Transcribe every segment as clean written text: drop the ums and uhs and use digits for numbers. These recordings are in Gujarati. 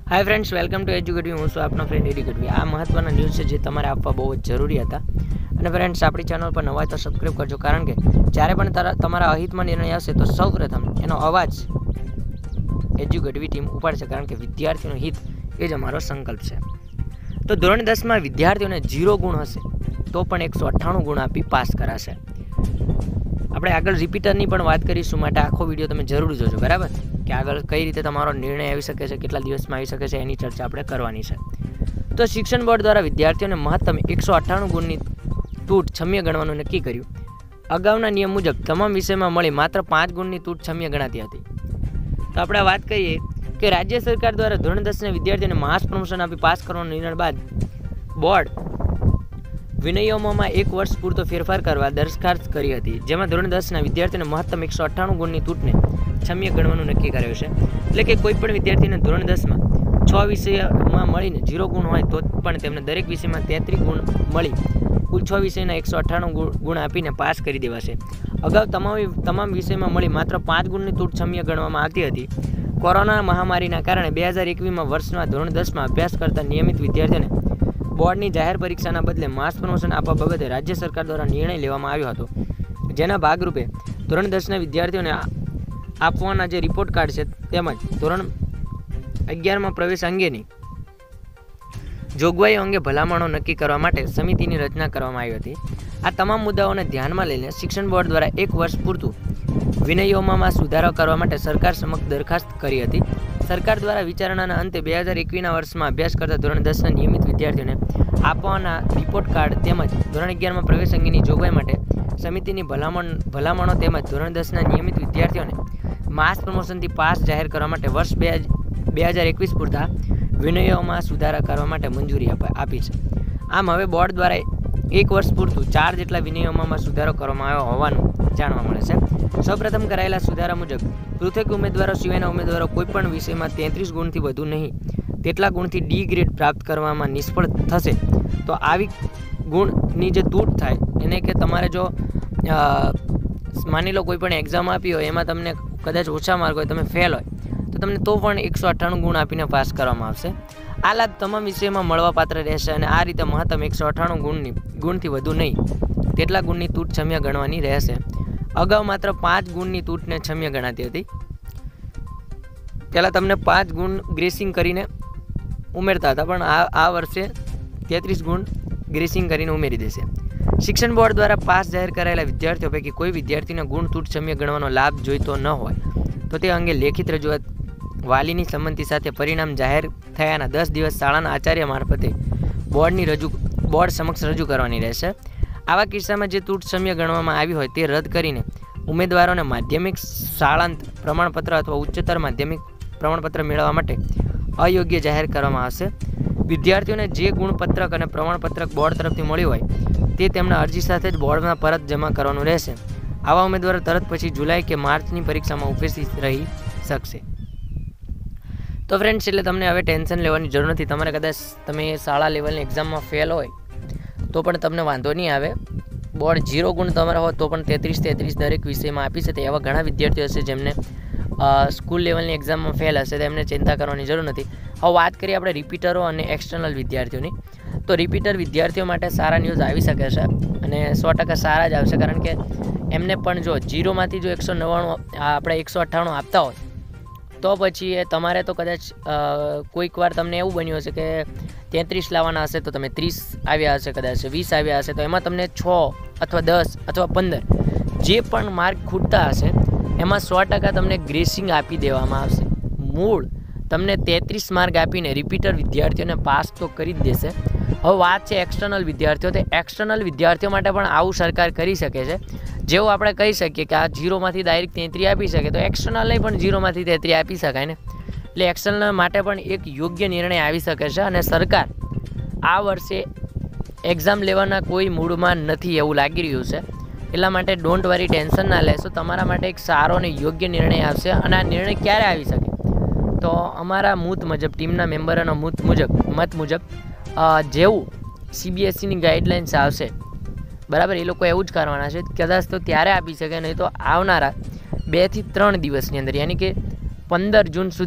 Hi friends, welcome to educative. हूँ છું આપનો ફ્રેન્ડ એડી ગઢવી। આ મહત્વના ન્યૂઝ છે જે તમારે આપવા બહુ જ જરૂરી હતા। અને ફ્રેન્ડ્સ, આપણી ચેનલ પર નવા તો સબસ્ક્રાઈબ કરજો, કારણ કે જ્યારે પણ તમારા અહિતમાં નિર્ણય આવશે તો સૌપ્રથમ એનો અવાજ એજ્યુકેટિવ ટીમ ઉપાડશે, કારણ કે વિદ્યાર્થીઓનું હિત એ જ અમારો સંકલ્પ છે। તો ધોરણ 10માં વિદ્યાર્થીઓને 0 ગુણ હશે તો પણ 198 ગુણ આપી પાસ કરાશે। આપણે આગળ રિપીટરની પણ વાત કરીશું, માટે આખો વિડીયો તમે જરૂર જોજો, બરાબર? કે આગળ કઈ રીતે તમારો નિર્ણય આવી શકે છે, કેટલા દિવસમાં આવી શકે છે, એની ચર્ચા આપણે કરવાની છે। તો શિક્ષણ બોર્ડ દ્વારા વિદ્યાર્થીઓને મહત્તમ 198 ગુણની તૂટ છમ્ય ગણવાનું નક્કી કર્યું। અગાઉના નિયમ મુજબ તમામ વિષયમાં મળી માત્ર 5 ગુણની તૂટ છમ્ય ગણાતી હતી। તો આપણે વાત કરીએ કે રાજ્ય સરકાર દ્વારા ધોરણ 10ના વિદ્યાર્થીઓને માસ પ્રમોશન આપી પાસ કરવાનો નિર્ણય બાદ બોર્ડ વિનિયમોમાં 1 વર્ષ પૂરતો ફેરફાર કરવા દરખાસ્ત કરી હતી, જેમાં ધોરણ 10ના વિદ્યાર્થીઓને મહત્તમ 198 ગુણની તૂટને છમ્ય ગણવાનું નક્કી કર્યું છે। એટલે કે કોઈ પણ વિદ્યાર્થીને ધોરણ 10માં 6 વિષયમાં મળીને 0 ગુણ હોય તો પણ તેમને દરેક વિષયમાં 33 ગુણ મળી કુલ 6 વિષયના 198 ગુણ આપીને પાસ કરી દેવાશે। અગાઉ તમામ વિષયમાં મળી માત્ર 5 ગુણની તૂટ છમ્ય ગણવામાં આવતી હતી। કોરોના મહામારીના કારણે 2021માં વર્ષમાં ધોરણ 10માં અભ્યાસ કરતા નિયમિત વિદ્યાર્થીઓને બોર્ડની જાહેર પરીક્ષાના બદલે માસ પ્રમોશન આપવા બાબતે રાજ્ય સરકાર દ્વારા નિર્ણય લેવામાં આવ્યો હતો, જેના ભાગરૂપે ધોરણ 10ના વિદ્યાર્થીઓને આપવાના જે રિપોર્ટ કાર્ડ છે તેમજ ધોરણ 11માં પ્રવેશ અંગેની જોગવાઈઓ અંગે ભલામણો નક્કી કરવા માટે સમિતિની રચના કરવામાં આવી હતી। આ તમામ મુદ્દાઓને ધ્યાનમાં લઈને શિક્ષણ બોર્ડ દ્વારા 1 વર્ષ પૂરતું વિનિયમોમાં સુધારો કરવા માટે સરકાર સમક્ષ દરખાસ્ત કરી હતી। સરકાર દ્વારા વિચારણાના અંતે 2021ના વર્ષમાં અભ્યાસ કરતા ધોરણ 10ના નિયમિત વિદ્યાર્થીઓને આપવાના રિપોર્ટ કાર્ડ તેમજ ધોરણ 11માં પ્રવેશ અંગેની જોગવાઈ માટે સમિતિની ભલામણો તેમજ ધોરણ 10ના નિયમિત વિદ્યાર્થીઓને માસ પ્રમોશનથી પાસ જાહેર કરવા માટે વર્ષ 2021 પૂરતા વિનિયમોમાં સુધારા કરવા માટે મંજૂરી આપી છે। આમ હવે બોર્ડ દ્વારા 1 વર્ષ પૂરતું 4 જેટલા વિનિયમોમાં સુધારો કરવામાં આવ્યો હોવાનું જાણવા મળે છે। સૌપ્રથમ કરાયેલા સુધારા મુજબ પૃથક ઉમેદવારો સિવાયના ઉમેદવારો કોઈપણ વિષયમાં 33 ગુણથી વધુ નહીં તેટલા ગુણથી ડી ગ્રેડ પ્રાપ્ત કરવામાં નિષ્ફળ થશે તો આવી ગુણની જે તૂટ થાય એને કે તમારે જો માની લો કોઈ પણ એક્ઝામ આપી હોય એમાં તમને કદાચ ઓછા માર્ક હોય, તમે ફેલ હોય તો તમને તો પણ 198 ગુણ આપીને પાસ કરવામાં આવશે। આ લાભ તમામ વિષયોમાં મળવાપાત્ર રહેશે અને આ રીતે મહત્તમ 198 ગુણથી વધુ નહીં તેટલા ગુણની તૂટ છમ્ય ગણવાની રહેશે। અગાઉ માત્ર 5 ગુણની તૂટને છમ્ય ગણાતી હતી। પહેલાં તમને 5 ગુણ ગ્રેસિંગ કરીને ઉમેરતા હતા, પણ આ વર્ષે 33 ગુણ ગ્રેસિંગ કરીને ઉમેરી દેશે। શિક્ષણ બોર્ડ દ્વારા પાસ જાહેર કરાયેલા વિદ્યાર્થીઓ પૈકી કોઈ વિદ્યાર્થીને ગુણ તૂટ છમ્ય ગણવાનો લાભ જોઈતો ન હોય તો તે અંગે લેખિત રજૂઆત વાલીની સંમતિ સાથે પરિણામ જાહેર થયાના 10 દિવસ શાળાના આચાર્ય મારફતે બોર્ડ સમક્ષ રજૂ કરવાની રહેશે। આવા કિસ્સામાં જે તૂટ છમ્ય ગણવામાં આવી હોય તે રદ કરીને ઉમેદવારોને માધ્યમિક શાળાંત પ્રમાણપત્ર અથવા ઉચ્ચતર માધ્યમિક પ્રમાણપત્ર મેળવવા માટે અયોગ્ય જાહેર કરવામાં આવશે। વિદ્યાર્થીઓને જે ગુણપત્રક અને પ્રમાણપત્રક બોર્ડ તરફથી મળ્યું હોય તે તેમના અરજી સાથે જ બોર્ડમાં પરત જમા કરવાનું રહેશે। આવા ઉમેદવારો તરત પછી જુલાઈ કે માર્ચની પરીક્ષામાં ઉપસ્થિત રહી શકશે। તો ફ્રેન્ડ્સ, એટલે તમને હવે ટેન્શન લેવાની જરૂર નથી। તમારે કદાચ તમે શાળા લેવલની એક્ઝામમાં ફેલ હોય તો પણ તમને વાંધો નહીં આવે। બોર્ડ 0 ગુણ તમારા હોય તો પણ 33 દરેક વિષયમાં આપી શકે। એવા ઘણા વિદ્યાર્થીઓ હશે જેમને સ્કૂલ લેવલની એક્ઝામમાં ફેલ હશે, તો એમને ચિંતા કરવાની જરૂર નથી। હવે વાત કરીએ આપણે રિપીટરો અને એક્સટર્નલ વિદ્યાર્થીઓની। તો રિપીટર વિદ્યાર્થીઓ માટે સારા ન્યૂઝ આવી શકે છે અને 100% સારા જ આવશે, કારણ કે એમને પણ જો 0માંથી જો 199 આપણે 198 આપતા હોય તો પછી તમારે તો કદાચ કોઈક વાર તમને એવું બન્યું હશે કે 33 લાવવાના હશે તો તમે 30 આવ્યા હશે, કદાચ 20 આવ્યા હશે, તો એમાં તમને 6 અથવા 10 અથવા 15 જે પણ માર્ક ખૂટતા હશે એમાં 100% તમને ગ્રેસિંગ આપી દેવામાં આવશે। મૂળ તમને 33 માર્ક આપીને રિપીટર વિદ્યાર્થીઓને પાસ તો કરી જ દેશે। હવે વાત છે એક્સટર્નલ વિદ્યાર્થીઓ, તો એક્સટર્નલ વિદ્યાર્થીઓ માટે પણ આવું સરકાર કરી શકે છે। જેવું આપણે કહી શકીએ કે આ 0માંથી ડાયરેક્ટ 33 આપી શકે, તો એક્સટર્નલને પણ 0માંથી 33 આપી શકાય ને। એટલે એક્સટર્નલ માટે પણ એક યોગ્ય નિર્ણય આવી શકે છે અને સરકાર આ વર્ષે એક્ઝામ લેવાના કોઈ મૂડમાં નથી એવું લાગી રહ્યું છે। એટલા માટે ડોન્ટ વરી, ટેન્શન ના લેશો, તમારા માટે એક સારો અને યોગ્ય નિર્ણય આવશે। અને આ નિર્ણય ક્યારે આવી શકે તો અમારા ટીમના મેમ્બરોના મત મુજબ જેવું CBSEની ગાઈડલાઇન્સ આવશે, બરાબર, એ લોકો એવું જ કરવાના છે, કદાચ તો ત્યારે આપી શકે, નહીં તો આવનારા 2 થી 3 દિવસની અંદર, યાની કે 15 જૂન સુધી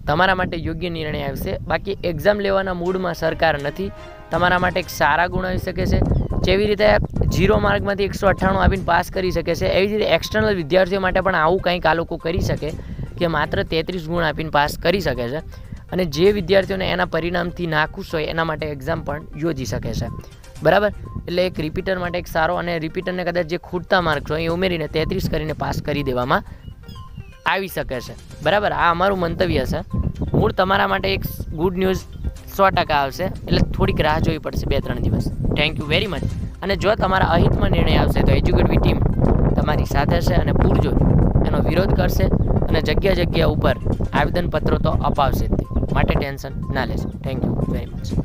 તમારા માટે યોગ્ય નિર્ણય આવશે. બાકી એક્ઝામ લેવાના મૂડમાં સરકાર નથી. તમારા માટે એક સારા ગુણ આવી શકે છે. જેવી રીતે 0 માર્કમાંથી 198 આપીને પાસ કરી શકે છે, એવી જ રીતે એક્સટર્નલ વિદ્યાર્થીઓ માટે પણ આવું કંઈક આ લોકો કરી શકે કે માત્ર 33 ગુણ આપીને પાસ કરી શકે છે. અને જે વિદ્યાર્થીઓને એના પરિણામથી નાખુશ હોય એના માટે એક્ઝામ પણ યોજી શકે છે. બરાબર, એટલે એક રિપીટર માટે એક સારો, અને રિપીટરને કદાચ જે ખૂટતા માર્ક્સ હોય એ ઉમેરીને 33 કરીને પાસ કરી દેવામાં આવી શકે છે. બરાબર, આ અમારું મંતવ્ય છે. મૂળ તમારા માટે એક ગુડ ન્યૂઝ 100% આવશે, એટલે થોડીક રાહ જોવી પડશે 2-3 દિવસ. Thank you very much. અને જો તમારા અહિતમાં નિર્ણય આવશે તો એજ્યુકેટવી ટીમ તમારી સાથે છે અને પૂરજોર એનો વિરોધ કરશે અને જગ્યા ઉપર આવેદનપત્રો તો અપાવશે જ. માટે ટેન્શન ના લેશો. Thank you very much.